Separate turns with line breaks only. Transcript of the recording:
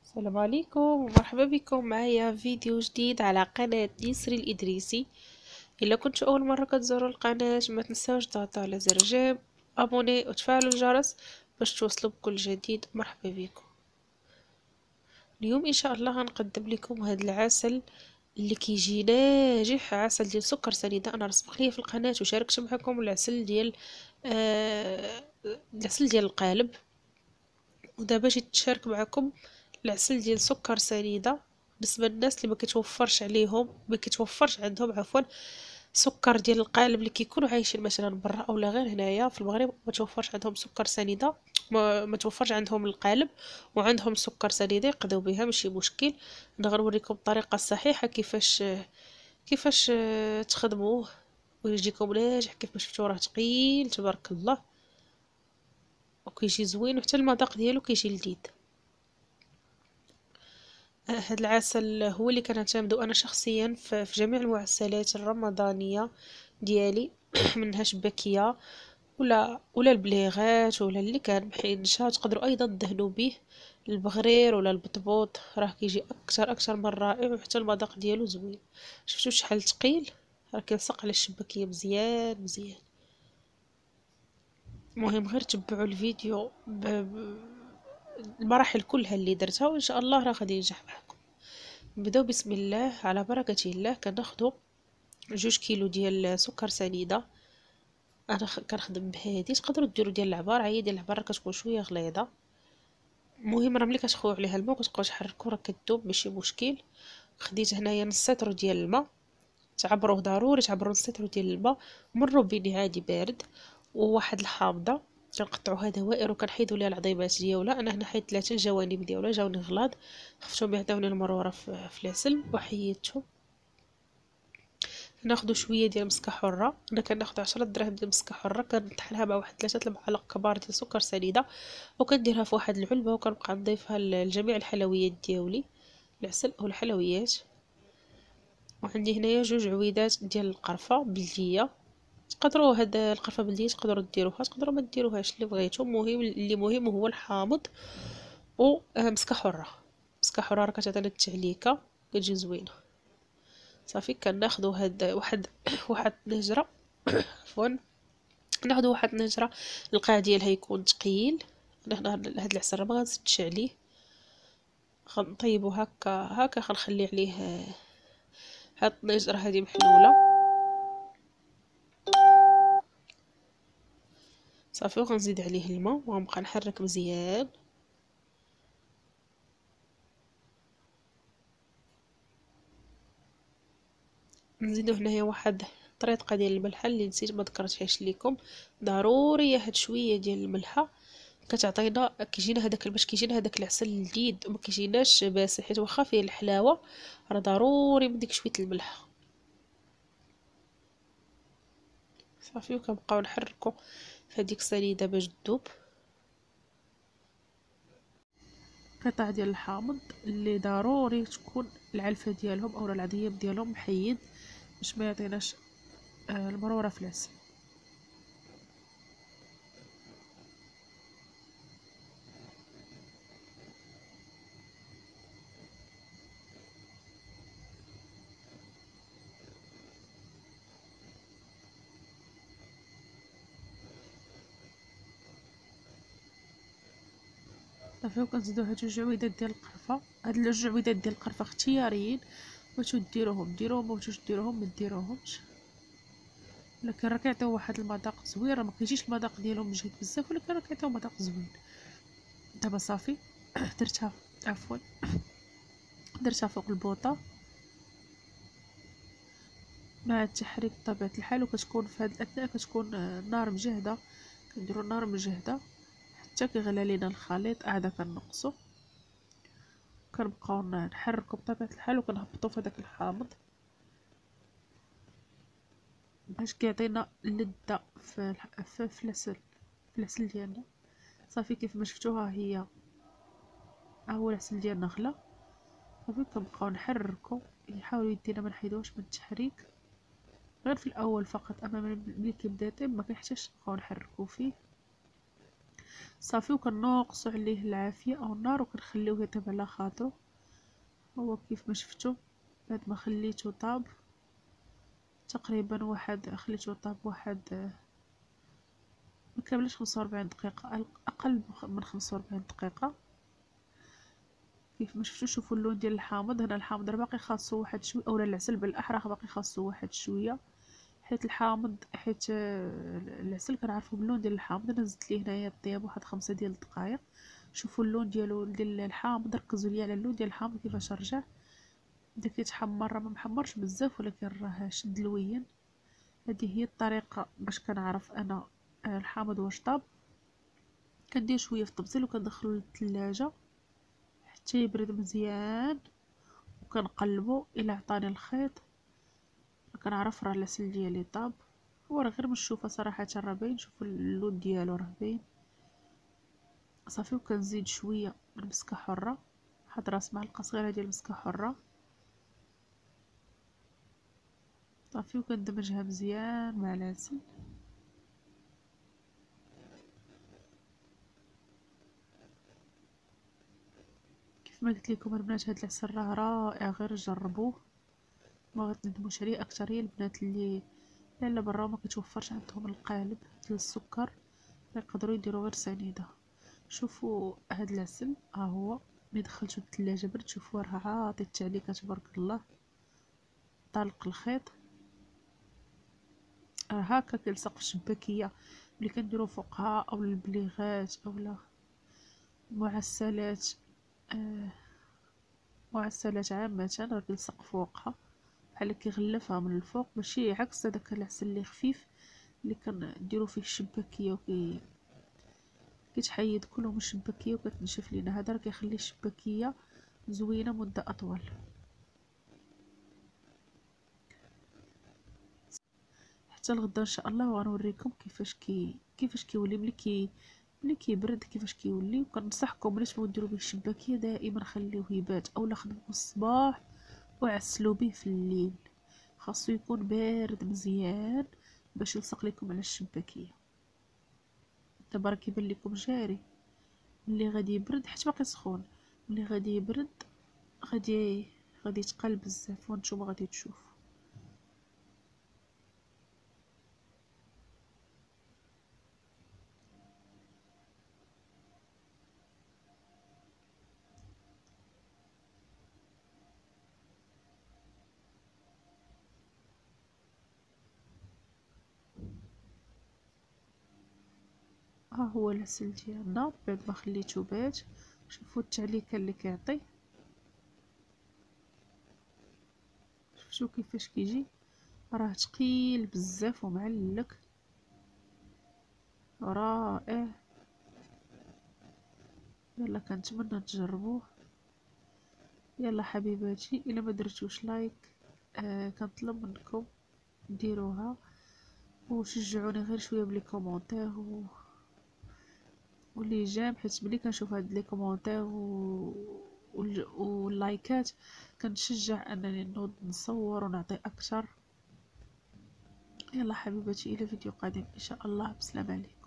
السلام عليكم ومرحبا بكم معايا فيديو جديد على قناة يسري الإدريسي. إلا كنتوا أول مرة كتزوروا القناة ما تنساوش تضغطوا على زر جيم أبوني وتفعلوا الجرس باش توصلوا بكل جديد. مرحبا بكم. اليوم إن شاء الله غنقدم لكم هذا العسل اللي كيجي ناجح، عسل ديال سكر سنيدة. أنا رسمت ليه في القناة وشاركت معكم العسل ديال العسل ديال القالب، ودابا جيت نشارك معكم العسل ديال سكر سنيدة. بالنسبه للناس اللي ما كيتوفرش عندهم سكر ديال القالب، اللي كيكونوا عايشين مثلا برا اولا غير هنايا في المغرب ما توفرش عندهم سكر سنيدة، ما توفرش عندهم القالب وعندهم سكر سنيدة يقضيو بها ماشي مشكل. انا غنوريكم الطريقه الصحيحه كيفاش تخدموه ويجيكم ناجح. كيف ما شفتوا راه ثقيل تبارك الله وكيجي زوين، وحتى المذاق ديالو كيجي لذيذ. هاد العسل هو اللي كنعتمدو انا شخصيا في جميع المعسلات الرمضانيه ديالي منها شباكيه ولا البليغات ولا اللي كان بحينشا. تقدروا ايضا تدهنوا به البغرير ولا البطبوط، راه كيجي اكثر من رائع وحتى المذاق ديالو زوين. شفتوا شحال ثقيل، راه كيلصق على الشباكيه مزيان مزيان. المهم غير تبعوا الفيديو المراحل كلها اللي درتها وان شاء الله راه غادي ينجح معكم. نبداو بسم الله على بركة الله. كناخدو 2 كيلو ديال سكر سنيدة. انا كنخدم بهادي، تقدروا ديروا ديال العبار، عادي ديال العبار راه كتكون شويه غليظه. المهم راه ملي كتخويو عليها الماء وكتبقاو تحركوا راه كتذوب ماشي مشكل. خديت هنايا نص لتر ديال الماء، تعبروه ضروري تعبروا نص لتر ديال الماء، مروا بيني عادي بارد. وواحد الحامضه كنقطعوها دوائر وكنحيدوا ليها العظيمات ديالها. انا هنا حيد 3 الجوانب ديالها جاوني غلاظ، خفتهم يعطيوني المراره في العسل وحيدتهم. ناخدو شويه ديال مسكه حره، انا كناخد 10 دراهم ديال مسكه حره، كنطحنها مع واحد 3 المعالق كبار ديال سكر سنيده وكنديرها في واحد العلبه وكنبقى نضيفها لجميع الحلويات ديالي، العسل او الحلويات. وعندي هنايا 2 عويدات ديال القرفه بلديه. تقدروا هاد القرفه بلديه تقدروا ديروها تقدروا ما ديروهاش اللي بغيتو. المهم اللي مهم هو الحامض ومسكه حره. مسكه حره راه كتعطينا التعليكه كتجي زوينه. صافي كناخدو هاد واحد النجره عفوا، ناخدو واحد النجره القاع ديالها يكون ثقيل. هنا هاد العسل راه ما غنزيدش عليه، غنطيبو هكا غنخلي عليه هاد النجره هادي محلوله. صافي وغنزيد عليه الماء وغنبقى نحرك مزيان. نزيدو هنايا واحد طريقه ديال الملحه اللي نسيت ما ذكرتهاش لكم، ضروريه هاد شويه ديال الملحه. كتعطينا كيجينا هداك باش كيجينا هداك العسل لذيذ وما كيجيناش باسح، حيت واخا فيه الحلاوه راه ضروري من ديك شويه الملح. صافي وكنبقاو نحركو في هذيك السنيده باش تذوب. قطع ديال الحامض اللي ضروري تكون العلفه ديالهم او العظيم ديالهم محيد باش ما يعطيناش المروره في العسل. صافي وكنزيدو هاد 2 عويدات ديال القرفه. هاد 2 عويدات ديال القرفه اختياريين، بغيتو ديروهم ما بغيتوش ديروهم ما ديروهمش، لكن راه كيعطيو واحد المذاق زوين. راه ما كيجيش المذاق ديالهم مجهد بزاف ولكن راه كيعطيو مذاق زوين. دابا صافي درتها عفوا درتها فوق البوطه مع التحريك بطبيعه الحال. وكتكون في هاد الاثناء كتكون النار مجهده، كنديروا النار مجهده حتى كيغلى لينا الخليط قاعده كنقصو. كنبقاو نحركو بطبيعه الحال وكنهبطو في هذاك الحامض باش كيعطينا اللذة في العسل ديالنا. صافي كيف ما شفتوا ها هي هو العسل ديالنا غلا. صافي كنبقاو نحركو، يحاولوا يدينا ما نحيدوش من التحريك غير في الاول فقط، اما ملي كيبدا يطيب ما كنحتاجش نبقاو نحركو فيه. صافي. وكنقصوا عليه العافيه او النار وكنخليوه يطيب على خاطرو. هو كيف ما شفتوا بعد ما خليته طاب تقريبا خليته طاب واحد ما كاملش 45 دقيقه، اقل من 45 دقيقه. كيف ما شفتوا شوفوا اللون ديال الحامض. هنا الحامض راه باقي خاصو واحد شويه، اولا العسل بالاحرى باقي خاصو واحد شويه، حيت الحامض حيت العسل كنعرفو باللون ديال الحامض. انا زدت ليه هنايا طياب واحد 5 ديال الدقائق. شوفوا اللون ديالو ديال الحامض، ركزوا ليا على اللون ديال الحامض كيفاش رجع. بدا كيتحمر، راه ما محمرش بزاف ولكن راه شد لوين. هذه هي الطريقه باش كنعرف انا الحامض واش طاب. كندير شويه في الطبسيل وكندخلو للثلاجه حتى يبرد مزيان، وكنقلبو الى عطاني الخيط كنعرف راه العسل ديالي طاب. هو راه غير من الشوفه صراحه راه باين، شوفوا اللون ديالو راه باين صافي. وكنزيد شويه من مسكه حره، واحد راس معلقه صغيره ديال مسكه حره صافي. وكندمجها مزيان مع العسل. كيف ما قلت لكم البنات هاد العسل راه رائع، غير جربوه ما غتندموش عليه. اكثريه البنات اللي لا برا ما كيتوفرش عندهم القالب ديال السكر يقدروا يديروا غير سنيده. شوفوا هاد العسل ها هو ملي دخلته للثلاجه برد، شوفوا راه عاطي التعليقات تبارك الله. طالق الخيط راه هكا كيلصق في الشباكيه ملي كنديروا فوقها او البليغات اولا معسلات معسلات عامه، راه كيلصق فوقها بحال كيغلفها من الفوق، ماشي عكس هذاك العسل اللي خفيف اللي كنديروا فيه الشباكيه كيتحيد كله من الشباكيه وكتنشف لينا. هذا راه كيخلي الشباكيه زوينه مده اطول. حتى الغدا ان شاء الله وغنوريكم كيفاش كيولي ملي كيبرد كيفاش كيولي. وكنصحكم بلاش تبغيو ديروا به الشباكيه دائما خليوه يبات اولا خدموه الصباح وعسلوا به في الليل. خاصو يكون بارد مزيان باش يلصق لكم على الشباكيه. دابا راه كيبان لكم جاري. ملي غادي يبرد حيت باقي سخون، ملي غادي يبرد غادي يتقل بزاف وانتم غادي تشوفوا. ها هو العسل ديالنا بعد ما خليته بات. شوفوا التعليكه اللي كيعطي، شفتوا كيفاش كيجي، راه ثقيل بزاف ومعلك رائع. يلا كنتمنى تجربوه. يلا حبيباتي الا ما درتوش لايك كنطلب منكم ديروها وشجعوني غير شويه بلي كومونتير واللي جام، حيت ملي كنشوف هاد لي كومونتير واللايكات كنتشجع انني نوض نصور ونعطي اكثر. يلا حبيباتي الى فيديو قادم ان شاء الله، بسلام عليكم.